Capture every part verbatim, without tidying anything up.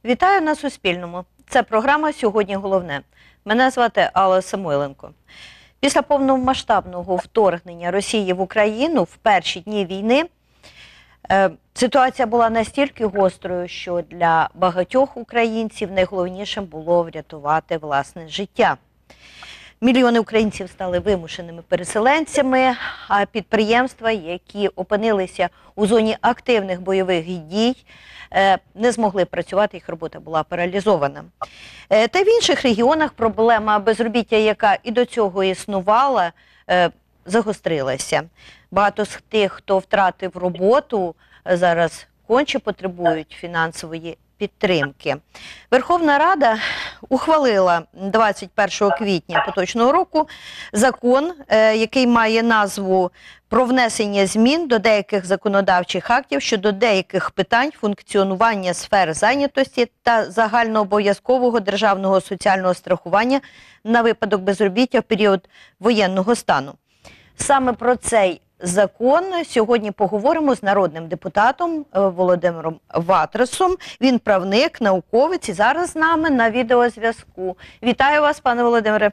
Вітаю на Суспільному. Це програма «Сьогодні головне». Мене звати Алла Самойленко. Після повномасштабного вторгнення Росії в Україну в перші дні війни е, ситуація була настільки гострою, що для багатьох українців найголовнішим було врятувати власне життя. Мільйони українців стали вимушеними переселенцями, а підприємства, які опинилися у зоні активних бойових дій, не змогли працювати, їх робота була паралізована. Та в інших регіонах проблема безробіття, яка і до цього існувала, загострилася. Багато з тих, хто втратив роботу, зараз конче потребують фінансової підтримки. Верховна Рада ухвалила двадцять першого квітня поточного року закон, який має назву «Про внесення змін до деяких законодавчих актів щодо деяких питань функціонування сфер зайнятості та загальнообов'язкового державного соціального страхування на випадок безробіття в період воєнного стану». Саме про цей закон сьогодні поговоримо з народним депутатом Володимиром Ватрасом. Він правник, науковець і зараз з нами на відеозв'язку. Вітаю вас, пане Володимире.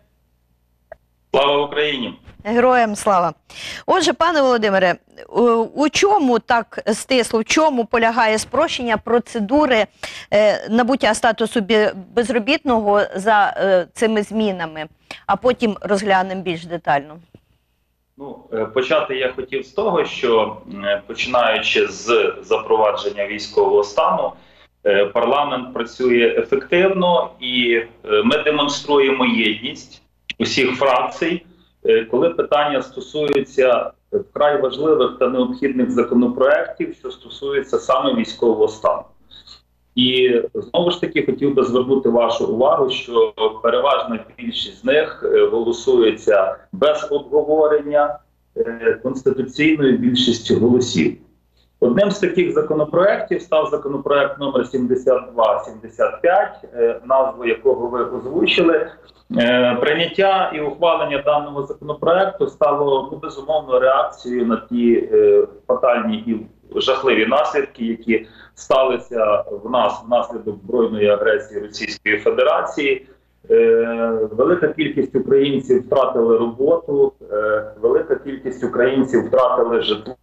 Слава Україні! Героям слава! Отже, пане Володимире, у чому так стисло, в чому полягає спрощення процедури е, набуття статусу безробітного за е, цими змінами, а потім розглянемо більш детально? Ну, почати я хотів з того, що починаючи з запровадження військового стану, парламент працює ефективно і ми демонструємо єдність усіх фракцій, коли питання стосуються вкрай важливих та необхідних законопроєктів, що стосуються саме військового стану. І знову ж таки хотів би звернути вашу увагу, що переважна більшість з них голосується без обговорення конституційною більшістю голосів. Одним з таких законопроєктів став законопроєкт номер сімдесят два сімдесят п'ять, назву якого ви озвучили. Прийняття і ухвалення даного законопроєкту стало, ну, безумовно, реакцією на ті фатальні і жахливі наслідки, які сталися в нас внаслідок збройної агресії Російської Федерації. Е, велика кількість українців втратили роботу, е, велика кількість українців втратили житло.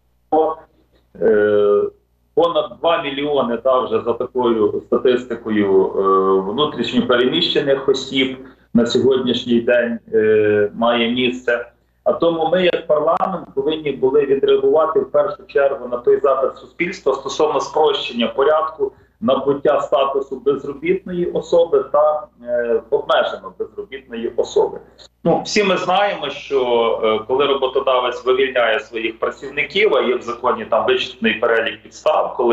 Е, понад два мільйони, та, вже за такою статистикою, е, внутрішньо переміщених осіб на сьогоднішній день е, має місце. А тому ми, як парламент, повинні були відреагувати в першу чергу на той запит суспільства стосовно спрощення порядку набуття статусу безробітної особи та е, обмежено безробітної особи. Ну, всі ми знаємо, що е, коли роботодавець вивільняє своїх працівників, а є в законі там вичерпний перелік підстав, коли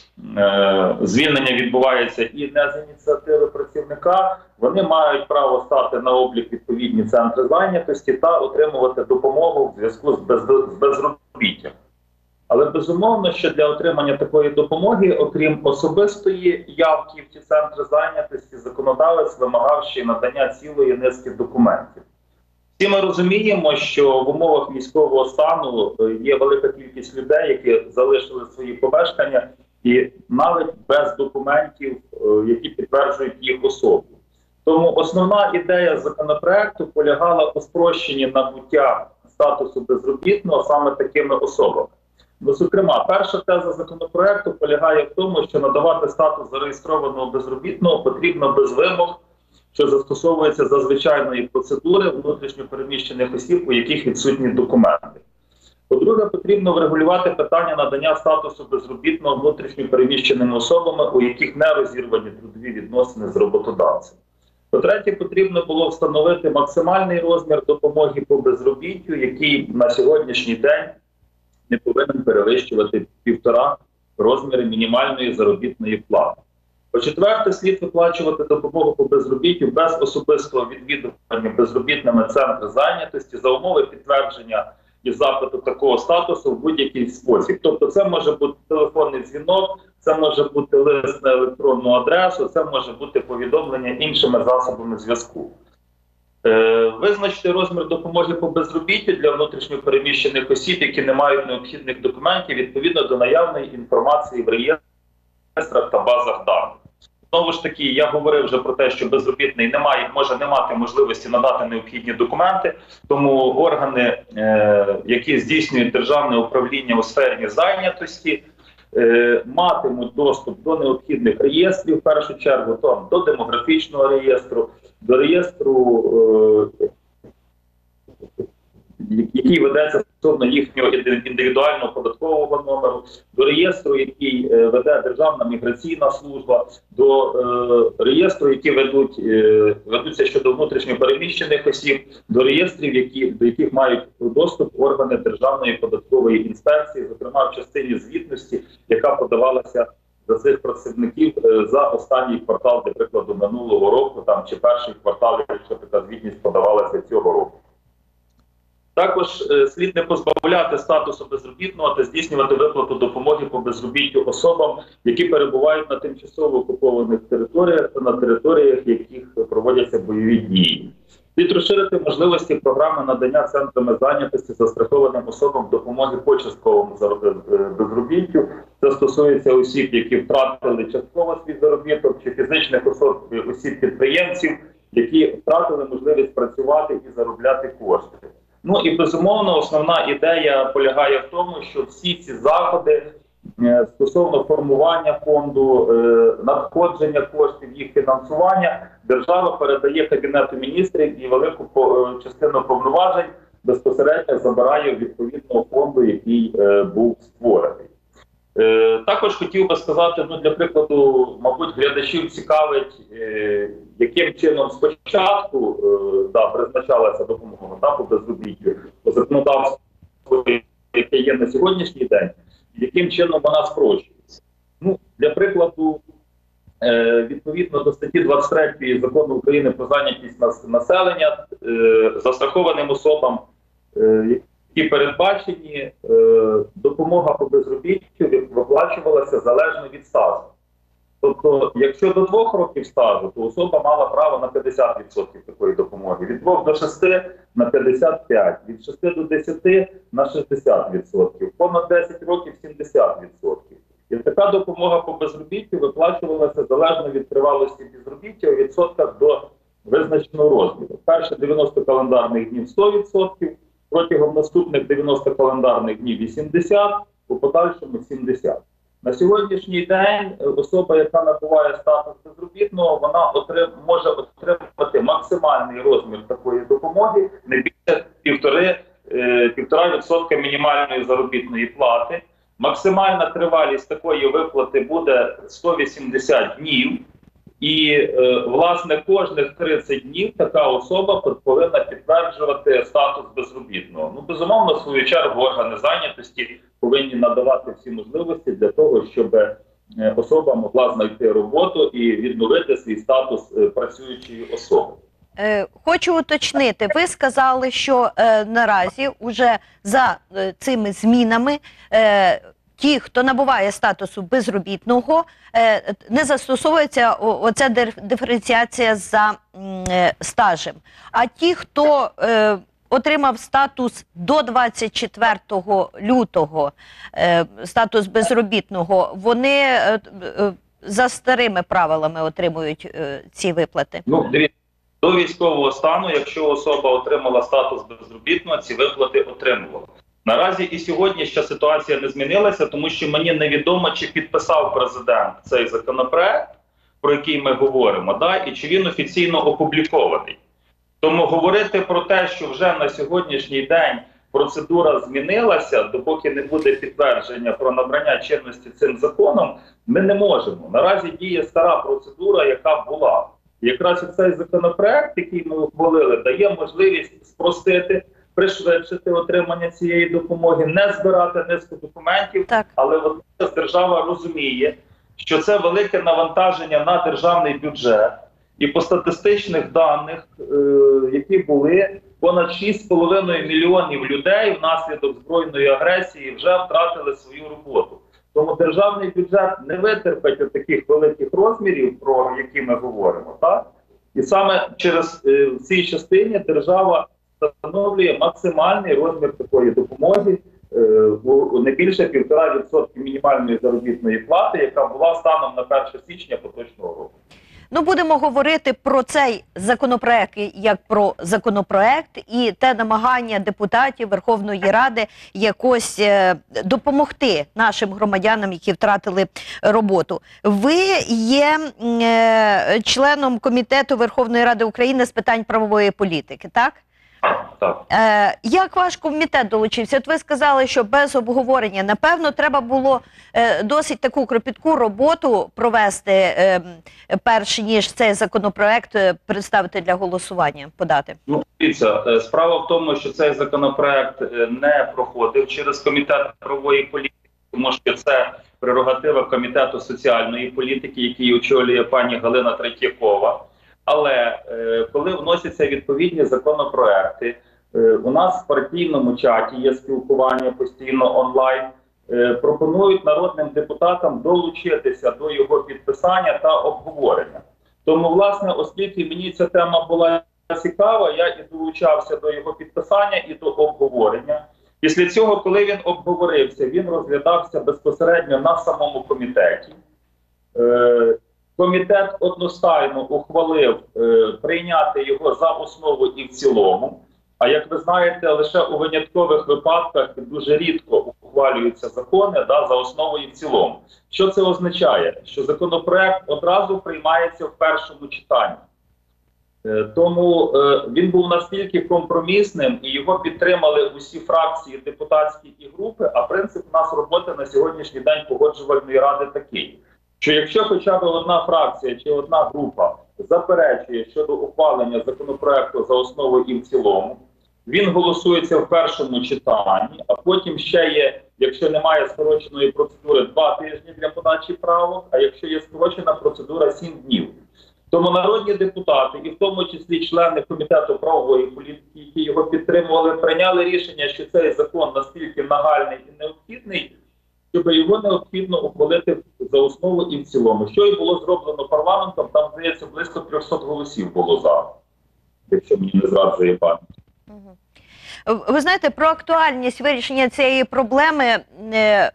е, звільнення відбувається і не з ініціативи працівника, вони мають право стати на облік відповідні центри зайнятості та отримувати допомогу в зв'язку з, без, з безробіттям. Але безумовно, що для отримання такої допомоги, окрім особистої явки в ті центри зайнятості, законодавець вимагав ще й надання цілої низки документів. Всі ми розуміємо, що в умовах військового стану є велика кількість людей, які залишили свої помешкання і навіть без документів, які підтверджують їх особу. Тому основна ідея законопроекту полягала у спрощенні набуття статусу безробітного саме такими особами. Ну, зокрема, перша теза законопроекту полягає в тому, що надавати статус зареєстрованого безробітного потрібно без вимог, що застосовується за звичайної процедури внутрішньо переміщених осіб, у яких відсутні документи. По-друге, потрібно врегулювати питання надання статусу безробітного внутрішньо переміщеними особами, у яких не розірвані трудові відносини з роботодавцем. По-третє, потрібно було встановити максимальний розмір допомоги по безробіттю, який на сьогоднішній день не повинен перевищувати півтора розміри мінімальної заробітної плати. По-четверте, слід виплачувати допомогу по безробіттю без особистого відвідування безробітними центри зайнятості за умови підтвердження і запиту такого статусу в будь-який спосіб. Тобто це може бути телефонний дзвінок, це може бути лист на електронну адресу, це може бути повідомлення іншими засобами зв'язку. Е, визначити розмір допомоги по безробіттю для внутрішньо переміщених осіб, які не мають необхідних документів, відповідно до наявної інформації в реєстрах та базах даних. Знову ж таки, я говорив вже про те, що безробітний не має, може не мати можливості надати необхідні документи, тому органи, е, які здійснюють державне управління у сфері зайнятості, е, матимуть доступ до необхідних реєстрів, в першу чергу, там, до демографічного реєстру, до реєстру, е, який ведеться стосовно їхнього індивідуального податкового номеру, до реєстру, який е, веде Державна міграційна служба, до е, реєстру, які ведуть, е, ведуться щодо внутрішньопереміщених осіб, до реєстрів, які, до яких мають доступ органи Державної податкової інспекції, зокрема в частині звітності, яка подавалася за цих працівників е, за останній квартал, для прикладу, минулого року, там, чи перший квартал, якщо така звітність подавалася цього року. Також е, слід не позбавляти статусу безробітного та здійснювати виплату допомоги по безробіттю особам, які перебувають на тимчасово окупованих територіях та на територіях, яких проводяться бойові дії. Слід розширити можливості програми надання центрами зайнятості застрахованим особам допомоги по частковому безробіттю. Це стосується осіб, які втратили частково свій заробіток, чи фізичних особ, осіб-підприємців, які втратили можливість працювати і заробляти кошти. Ну і безумовно основна ідея полягає в тому, що всі ці заходи е, стосовно формування фонду, е, надходження коштів, їх фінансування, держава передає Кабінету міністрів і велику по, е, частину повноважень безпосередньо забирає відповідного фонду, який е, був створений. Е, також хотів би сказати, ну для прикладу, мабуть, глядачів цікавить, е, яким чином спочатку е, да, призначалася допомога да, по безробіттю, по законодавству, яке є на сьогоднішній день, яким чином вона спрощується. Ну, для прикладу, е, відповідно до статті двадцять третьої Закону України про зайнятість населення, е, застрахованим особам, е, які передбачені, е, допомога по безробіттю виплачувалася залежно від стажу. Тобто, якщо до двох років стажу, то особа мала право на п'ятдесят відсотків такої допомоги, від двох до шести – на п'ятдесят п'ять відсотків, від шести до десяти – на шістдесят відсотків, понад десять років – сімдесят відсотків. І така допомога по безробіттю виплачувалася залежно від тривалості безробіття у відсотках до визначеного розміру. Перше дев'яносто календарних днів – сто відсотків, протягом наступних дев'яноста календарних днів – вісімдесят, у подальшому – сімдесят. На сьогоднішній день особа, яка набуває статус безробітного, вона отрим, може отримати максимальний розмір такої допомоги не більше півтори, е, півтора відсотка мінімальної заробітної плати. Максимальна тривалість такої виплати буде сто вісімдесят днів. І, е, власне, кожних тридцять днів така особа повинна підтверджувати статус безробітного. Ну, безумовно, в свою чергу, органи зайнятості повинні надавати всі можливості для того, щоб е, особа могла знайти роботу і відновити свій статус е, працюючої особи. Е, Хочу уточнити, ви сказали, що е, наразі уже за е, цими змінами е, ті, хто набуває статусу безробітного, е, не застосовується о, оця диференціація за е, стажем. А ті, хто е, отримав статус до двадцять четвертого лютого, е, статус безробітного, вони е, е, за старими правилами отримують е, ці виплати? Ну, дивіться, до військового стану, якщо особа отримала статус безробітного, ці виплати отримувала. Наразі і сьогодні ще ситуація не змінилася, тому що мені невідомо, чи підписав президент цей законопроект, про який ми говоримо, да, і чи він офіційно опублікований. Тому говорити про те, що вже на сьогоднішній день процедура змінилася, допоки не буде підтвердження про набрання чинності цим законом, ми не можемо. Наразі діє стара процедура, яка була. І якраз цей законопроект, який ми ухвалили, дає можливість спростити, пришвидшити отримання цієї допомоги, не збирати низку документів, так. Але водночас держава розуміє, що це велике навантаження на державний бюджет. І по статистичних даних, е, які були, понад шість з половиною мільйонів людей внаслідок збройної агресії вже втратили свою роботу. Тому державний бюджет не витерпить таких великих розмірів, про які ми говоримо. Так? І саме через е, в цій частині держава встановлює максимальний розмір такої допомоги е, у не більше півтора відсотки мінімальної заробітної плати, яка була станом на перше січня поточного року. Ну, будемо говорити про цей законопроект як про законопроект і те намагання депутатів Верховної Ради якось е, допомогти нашим громадянам, які втратили роботу. Ви є е, членом Комітету Верховної Ради України з питань правової політики, так? Так. Е, як ваш комітет долучився? От ви сказали, що без обговорення. Напевно, треба було е, досить таку кропітку роботу провести, е, перш ніж цей законопроект е, представити для голосування, подати. Ну, дивіться, е, справа в тому, що цей законопроект е, не проходив через Комітет правової політики, тому що це прерогатива Комітету соціальної політики, який очолює пані Галина Третьякова. Але е, коли вносяться відповідні законопроекти, е, у нас в партійному чаті є спілкування постійно онлайн, е, пропонують народним депутатам долучитися до його підписання та обговорення. Тому, власне, оскільки мені ця тема була цікава, я і долучався до його підписання і до обговорення. Після цього, коли він обговорився, він розглядався безпосередньо на самому комітеті. Е, Комітет одностайно ухвалив е, прийняти його за основу і в цілому. А як ви знаєте, лише у виняткових випадках дуже рідко ухвалюються закони да, за основу і в цілому. Що це означає? Що законопроект одразу приймається в першому читанні. Е, тому е, він був настільки компромісним і його підтримали усі фракції, депутатські і групи, а принцип у нас роботи на сьогоднішній день Погоджувальної ради такий. Що якщо хоча б одна фракція чи одна група заперечує щодо ухвалення законопроекту за основу і в цілому, він голосується в першому читанні, а потім ще є, якщо немає скороченої процедури, два тижні для подачі правок, а якщо є скорочена процедура, сім днів. Тому народні депутати, і в тому числі члени Комітету правової політики, які його підтримували, прийняли рішення, що цей закон настільки нагальний і необхідний, щоб його необхідно ухвалити за основу і в цілому. Що і було зроблено парламентом, там, здається, близько трьохсот голосів було за, якщо мені не зраджує пам'ять. Ви знаєте, про актуальність вирішення цієї проблеми е,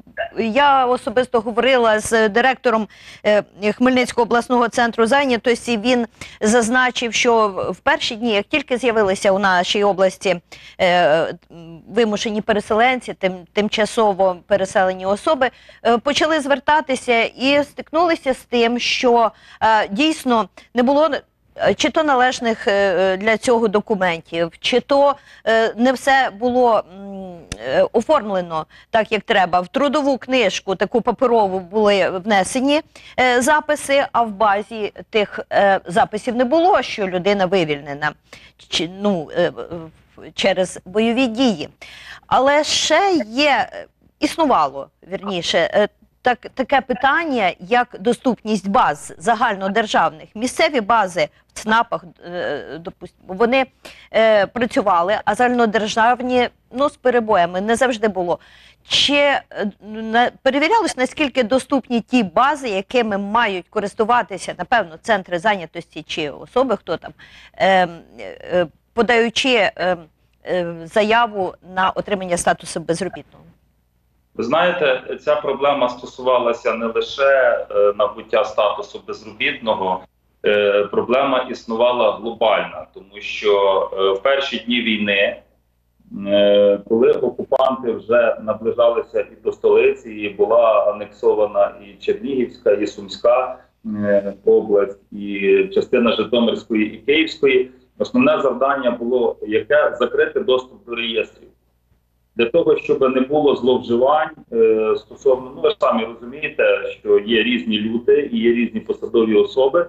я особисто говорила з директором е, Хмельницького обласного центру зайнятості. Він зазначив, що в перші дні, як тільки з'явилися у нашій області е, вимушені переселенці, тим, тимчасово переселені особи, е, почали звертатися і стикнулися з тим, що е, дійсно не було чи то належних е, для цього документів, чи то е, не все було е, оформлено так, як треба. В трудову книжку, таку паперову, були внесені е, записи, а в базі тих е, записів не було, що людина вивільнена чи, ну, е, через бойові дії. Але ще є, існувало, вірніше, е, Так, таке питання, як доступність баз загальнодержавних. Місцеві бази в ЦНАПах, е, допустимо, вони е, працювали, а загальнодержавні, ну, з перебоями не завжди було. Чи е, на, перевірялось, наскільки доступні ті бази, якими мають користуватися, напевно, центри зайнятості чи особи, хто там, е, е, подаючи е, е, заяву на отримання статусу безробітного? Ви знаєте, ця проблема стосувалася не лише е, набуття статусу безробітного, е, проблема існувала глобальна, тому що е, в перші дні війни, е, коли окупанти вже наближалися і до столиці, і була анексована і Чернігівська, і Сумська е, область, і частина Житомирської і Київської, основне завдання було яке? Закрити доступ до реєстрів. Для того, щоб не було зловживань е, стосовно, ну ви самі розумієте, що є різні люди і є різні посадові особи,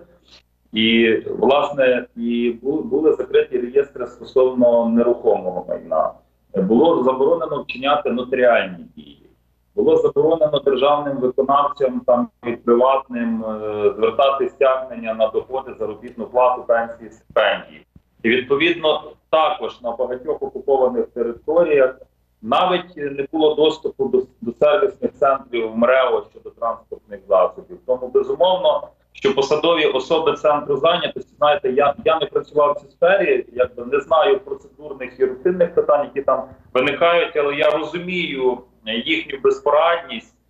і, власне, і були закриті реєстри стосовно нерухомого майна. Було заборонено вчиняти нотаріальні дії. Було заборонено державним виконавцям там, і приватним е, звертати стягнення на доходи, заробітну плату, пенсії, стипендії. І, відповідно, також на багатьох окупованих територіях навіть не було доступу до, до сервісних центрів МРЕО щодо транспортних засобів. Тому, безумовно, що посадові особи центру зайнятості, знаєте, я, я не працював в цій сфері, якби не знаю процедурних і рутинних питань, які там виникають, але я розумію їхню безпорадність,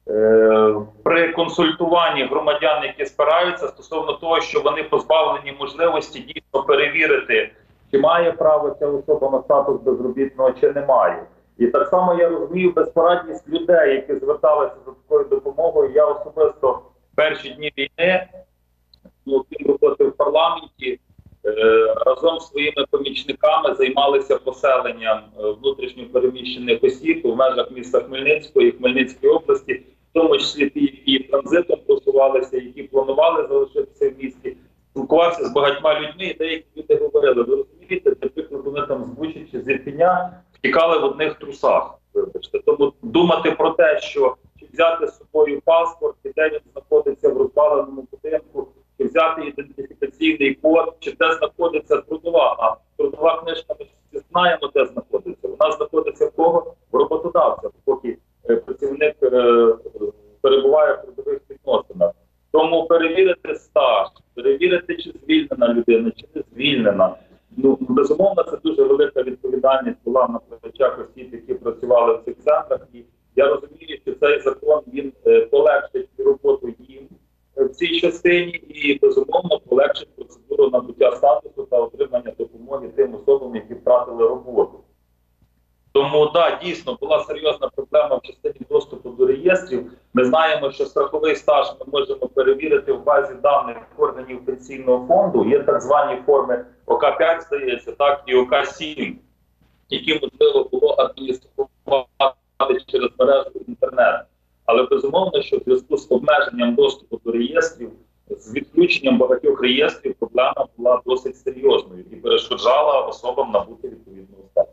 е, при консультуванні громадян, які спираються стосовно того, що вони позбавлені можливості дійсно перевірити, чи має право ця особа на статус безробітного, чи не має. І так само я розумію безпорадність людей, які зверталися за такою допомогою. Я особисто в перші дні війни, ну, крім роботи в парламенті, е, разом з своїми помічниками займалися поселенням внутрішньо переміщених осіб у межах міста Хмельницького і Хмельницької області, в тому числі ті, які транзитом просувалися, які планували залишитися в місті. Спілкувався з багатьма людьми, і деякі люди говорили: ви розумієте, наприклад, вони там з Бучі чи з Ірпеня втікали в одних трусах. Вибачте. Тому думати про те, що чи взяти з собою паспорт, і де він знаходиться в розваленому будинку, чи взяти ідентифікаційний код, чи де знаходиться трудова. А трудова книжка, ми всі знаємо, де знаходиться. Вона знаходиться в кого? В роботодавця, поки е, працівник е, перебуває в трудових відносинах. Тому перевірити стаж, перевірити, чи звільнена людина, чи не звільнена. Ну, безумовно, це дуже велика відповідальність була на плечах осіб, які працювали в цих центрах. І я розумію, що цей закон, він е, полегшить роботу їм в цій частині і, безумовно, полегшить процедуру набуття статусу та отримання допомоги тим особам, які втратили роботу. Тому, так, да, дійсно, була серйозна проблема в частині доступу до реєстрів. Ми знаємо, що страховий стаж ми можемо перевірити в базі даних органів пенсійного фонду. Є так звані форми О К п'ять, здається, так, і О К сім, які можливо було адмініструвати через мережу інтернет. Але безумовно, що в зв'язку з обмеженням доступу до реєстрів, з відключенням багатьох реєстрів, проблема була досить серйозною і перешкоджала особам набути відповідного статусу.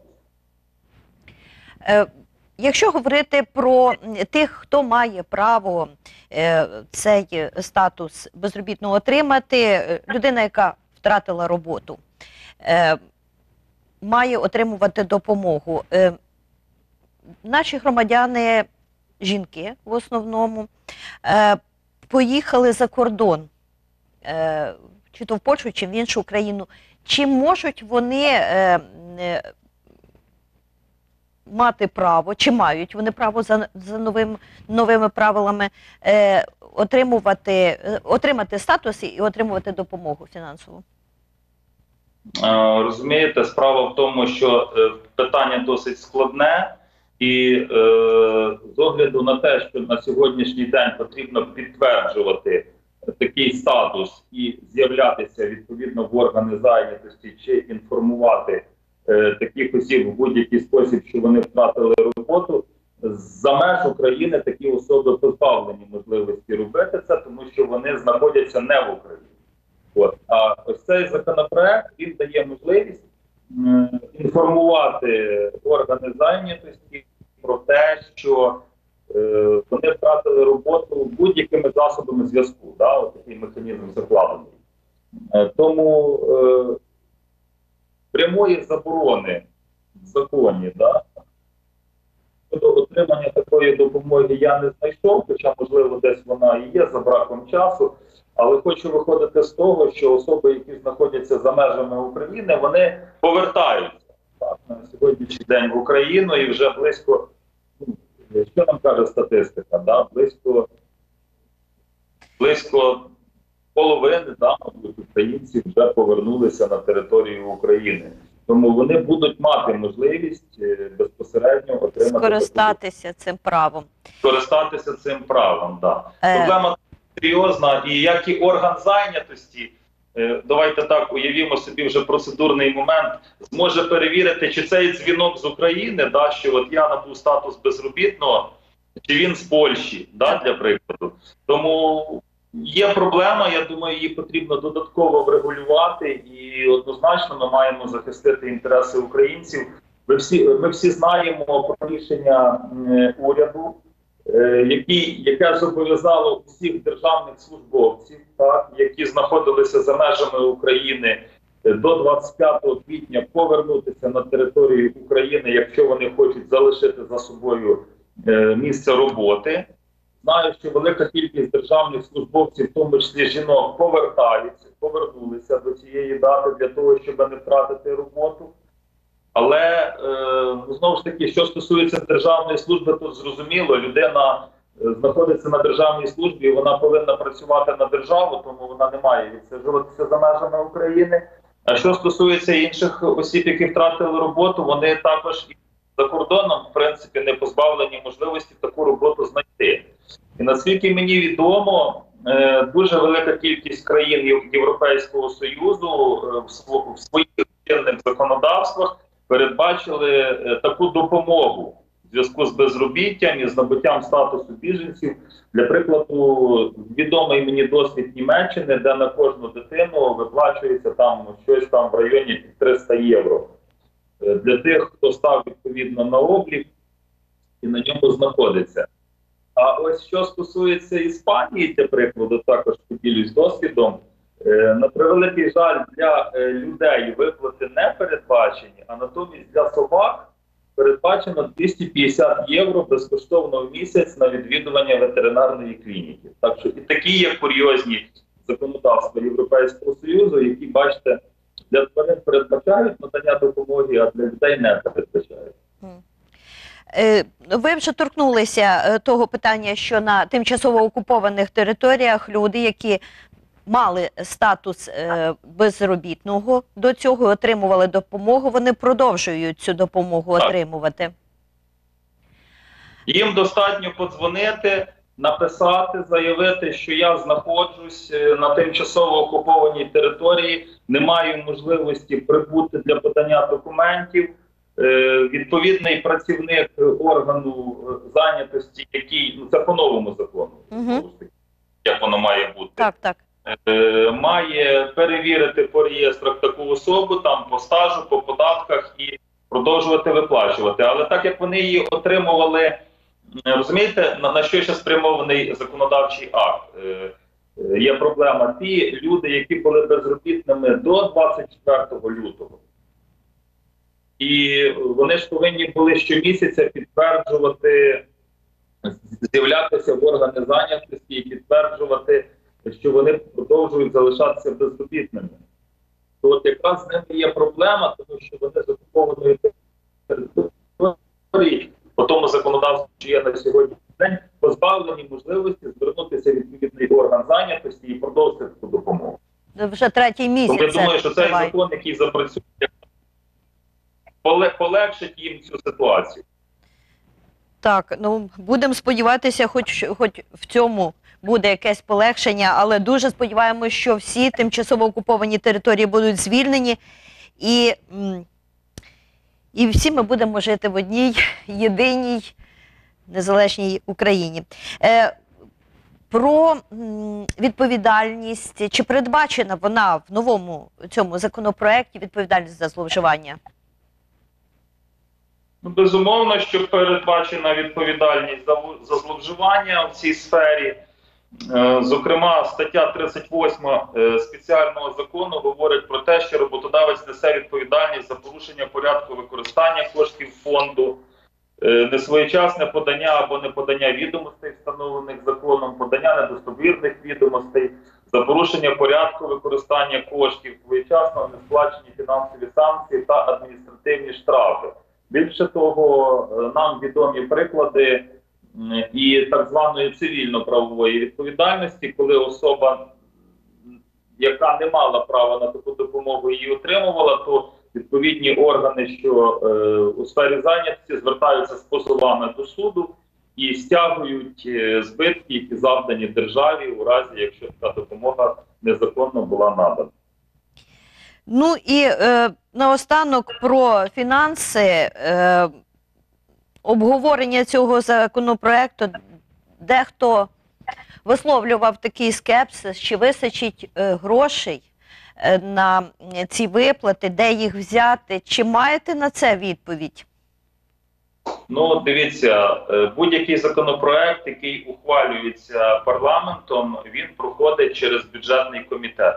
Е, Якщо говорити про тих, хто має право е, цей статус безробітного отримати, людина, яка втратила роботу, е, має отримувати допомогу. Е, наші громадяни, жінки в основному, е, поїхали за кордон, е, чи то в Польщу, чи в іншу країну. Чи можуть вони е, е, мати право, чи мають вони право за, за новим, новими правилами е, отримувати, е, отримати статус і отримувати допомогу фінансову? Е, розумієте, справа в тому, що е, питання досить складне, і е, з огляду на те, що на сьогоднішній день потрібно підтверджувати такий статус і з'являтися відповідно в органи зайнятості чи інформувати е, таких осіб в будь-який спосіб, що вони втратили роботу, за меж України такі особи позбавлені можливості робити це, тому що вони знаходяться не в Україні. От. А ось цей законопроект, він дає можливість е, інформувати органи зайнятості про те, що е, вони втратили роботу будь-якими засобами зв'язку. Да? Ось такий механізм закладений. Е, тому е, прямої заборони в законі, да, щодо отримання такої допомоги я не знайшов, хоча, можливо, десь вона і є за браком часу. Але хочу виходити з того, що особи, які знаходяться за межами України, вони повертаються так, на сьогоднішній день в Україну, і вже близько, що нам каже статистика, да, близько, близько половини да, українців вже повернулися на територію України. Тому вони будуть мати можливість безпосередньо отримати... Скористатися таку... цим правом. Скористатися цим правом, так. Да. Е... Проблема серйозна, і як і орган зайнятості, е, давайте так, уявімо собі вже процедурний момент, зможе перевірити, чи цей дзвінок з України, да, що от я набув статус безробітного, чи він з Польщі, да, для прикладу. Тому є проблема, я думаю, її потрібно додатково врегулювати, і однозначно ми маємо захистити інтереси українців. Ми всі, ми всі знаємо про рішення е, уряду, е, які, яке зобов'язало всіх державних службовців, так, які знаходилися за межами України, до двадцять п'ятого квітня повернутися на територію України, якщо вони хочуть залишити за собою е, місце роботи. Знаю, що велика кількість державних службовців, в тому числі жінок, повертаються, повернулися до цієї дати для того, щоб не втратити роботу. Але, е, знову ж таки, що стосується державної служби, то зрозуміло, людина знаходиться на державній службі, і вона повинна працювати на державу, тому вона не має відсиджуватися за межами України. А що стосується інших осіб, які втратили роботу, вони також і за кордоном, в принципі, не позбавлені можливості таку роботу знайти. І наскільки мені відомо, дуже велика кількість країн Європейського Союзу в своїх чинних законодавствах передбачили таку допомогу в зв'язку з безробіттям і з набуттям статусу біженців. Для прикладу, відомий мені досвід Німеччини, де на кожну дитину виплачується там щось там в районі триста євро. Для тих, хто став відповідно на облік і на ньому знаходиться. А ось що стосується Іспанії, для прикладу, також поділюсь досвідом. На превеликий жаль, для людей виплати не передбачені, а натомість для собак передбачено двісті п'ятдесят євро безкоштовно в місяць на відвідування ветеринарної клініки. Так що і такі є курйозні законодавства Європейського Союзу, які, бачите, для тварин передбачають надання допомоги, а для людей не передбачають. Ви вже торкнулися того питання, що на тимчасово окупованих територіях люди, які мали статус безробітного до цього, отримували допомогу, вони продовжують цю допомогу так. отримувати. Їм достатньо подзвонити, написати, заявити, що я знаходжусь на тимчасово окупованій території, не маю можливості прибути для подання документів. Відповідний працівник органу зайнятості, який, ну це по новому закону, угу. як воно має бути, так, так. має перевірити по реєстрах таку особу, там по стажу, по податках і продовжувати виплачувати. Але так як вони її отримували, розумієте, на, на що ще спрямований законодавчий акт? Є проблема. Ті люди, які були безробітними до двадцять четвертого лютого, і вони ж повинні були щомісяця підтверджувати, з'являтися в органи зайнятості і підтверджувати, що вони продовжують залишатися безробітними. То от якраз з ними є проблема, тому що вони з окупованої території, по тому законодавству, що є на сьогоднішній день, позбавлені можливості звернутися в відповідний орган зайнятості і продовжити таку допомогу. Вже третій місяць. Тому я думаю, що цей закон, який запрацює, полегшить їм цю ситуацію. Так, ну будемо сподіватися, хоч, хоч в цьому буде якесь полегшення, але дуже сподіваємося, що всі тимчасово окуповані території будуть звільнені і, і всі ми будемо жити в одній єдиній незалежній Україні. Е, про відповідальність, чи передбачена вона в новому цьому законопроекті, відповідальність за зловживання? Ну, безумовно, що передбачена відповідальність за, за зловживання в цій сфері. Е, зокрема, стаття тридцять восьма е, спеціального закону говорить про те, що роботодавець несе відповідальність за порушення порядку використання коштів фонду, е, несвоєчасне подання або неподання відомостей, встановлених законом, подання недостовірних відомостей, за порушення порядку використання коштів, своєчасно несплачені фінансові санкції та адміністративні штрафи. Більше того, нам відомі приклади і так званої цивільно-правової відповідальності, коли особа, яка не мала права на таку допомогу, її отримувала, то відповідні органи, що е, у сфері зайнятості, звертаються з позовами до суду і стягують збитки, які завдані державі у разі, якщо така допомога незаконно була надана. Ну і е, наостанок про фінанси. Е, обговорення цього законопроекту, дехто висловлював такий скепсис, чи вистачить е, грошей е, на ці виплати, де їх взяти. Чи маєте на це відповідь? Ну, дивіться, будь-який законопроект, який ухвалюється парламентом, він проходить через бюджетний комітет.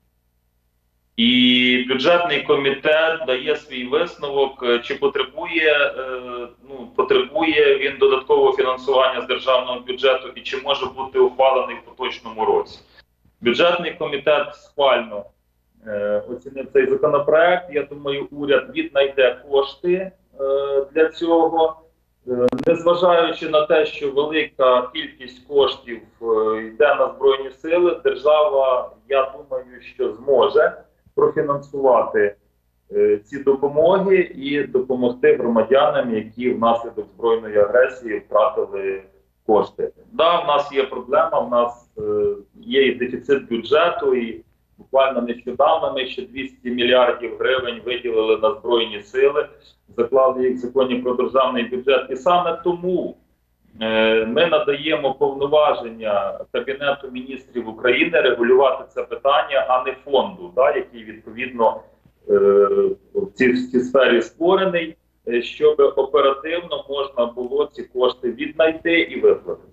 І бюджетний комітет дає свій висновок, чи потребує, ну, потребує він додаткового фінансування з державного бюджету і чи може бути ухвалений в поточному році. Бюджетний комітет схвально е, оцінив цей законопроект. Я думаю, уряд віднайде кошти е, для цього. Незважаючи на те, що велика кількість коштів е, йде на Збройні Сили, держава, я думаю, що зможе профінансувати е, ці допомоги і допомогти громадянам, які внаслідок збройної агресії втратили кошти. Да, в нас є проблема, в нас е, є і дефіцит бюджету, і буквально нещодавно ми ще двісті мільярдів гривень виділили на Збройні Сили, заклали їх в законі про державний бюджет. І саме тому е, ми надаємо повноваження Кабінету міністрів України регулювати це питання, а не фонду, да, який відповідно е, в цій, в цій сфері створений, е, щоб оперативно можна було ці кошти віднайти і виплатити.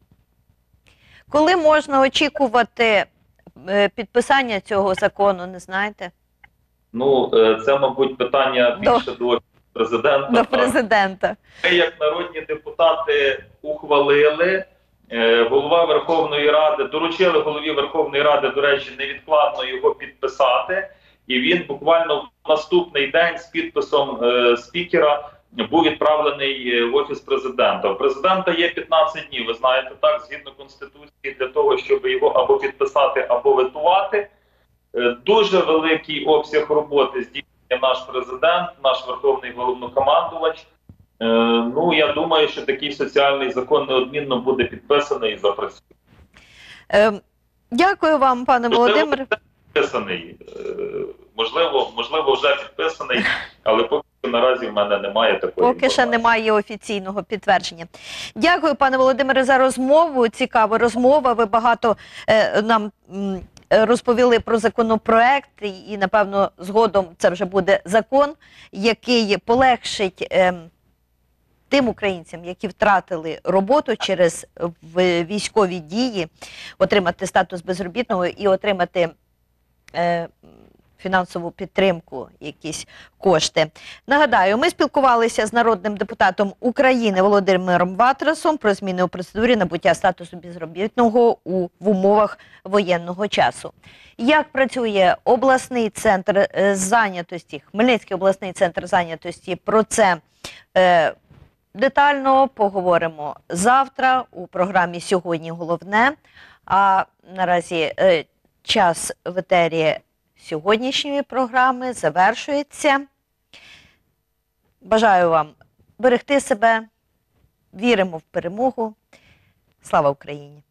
Коли можна очікувати е, підписання цього закону, не знаєте? Ну, е, це, мабуть, питання До- більше до президента. До президента. Ми, як народні депутати, ухвалили, е, голова Верховної Ради, доручили голові Верховної Ради, до речі, невідкладно його підписати, і він буквально в наступний день з підписом е, спікера був відправлений е, в Офіс президента. У президента є п'ятнадцять днів, ви знаєте, так, згідно Конституції, для того, щоб його або підписати, або ветувати. Е, дуже великий обсяг роботи здійснює наш президент, наш Верховний Головнокомандувач. Е, ну, я думаю, що такий соціальний закон неодмінно буде підписаний і запрацює. Е, дякую вам, пане Володимире. Підписаний. Е, можливо, можливо, вже підписаний, але поки що наразі в мене немає такої Поки інформації. ще немає офіційного підтвердження. Дякую, пане Володимире, за розмову. Цікава розмова. Ви багато е, нам м, розповіли про законопроект, і, і, напевно, згодом це вже буде закон, який полегшить е, тим українцям, які втратили роботу через в- військові дії, отримати статус безробітного і отримати е, фінансову підтримку, якісь кошти. Нагадаю, ми спілкувалися з народним депутатом України Володимиром Ватрасом про зміни у процедурі набуття статусу безробітного у, в умовах воєнного часу. Як працює обласний центр е, зайнятості, Хмельницький обласний центр зайнятості, про це е, детально поговоримо завтра у програмі «Сьогодні головне». А наразі е, час в етері сьогоднішньої програми завершується. Бажаю вам берегти себе, віримо в перемогу. Слава Україні!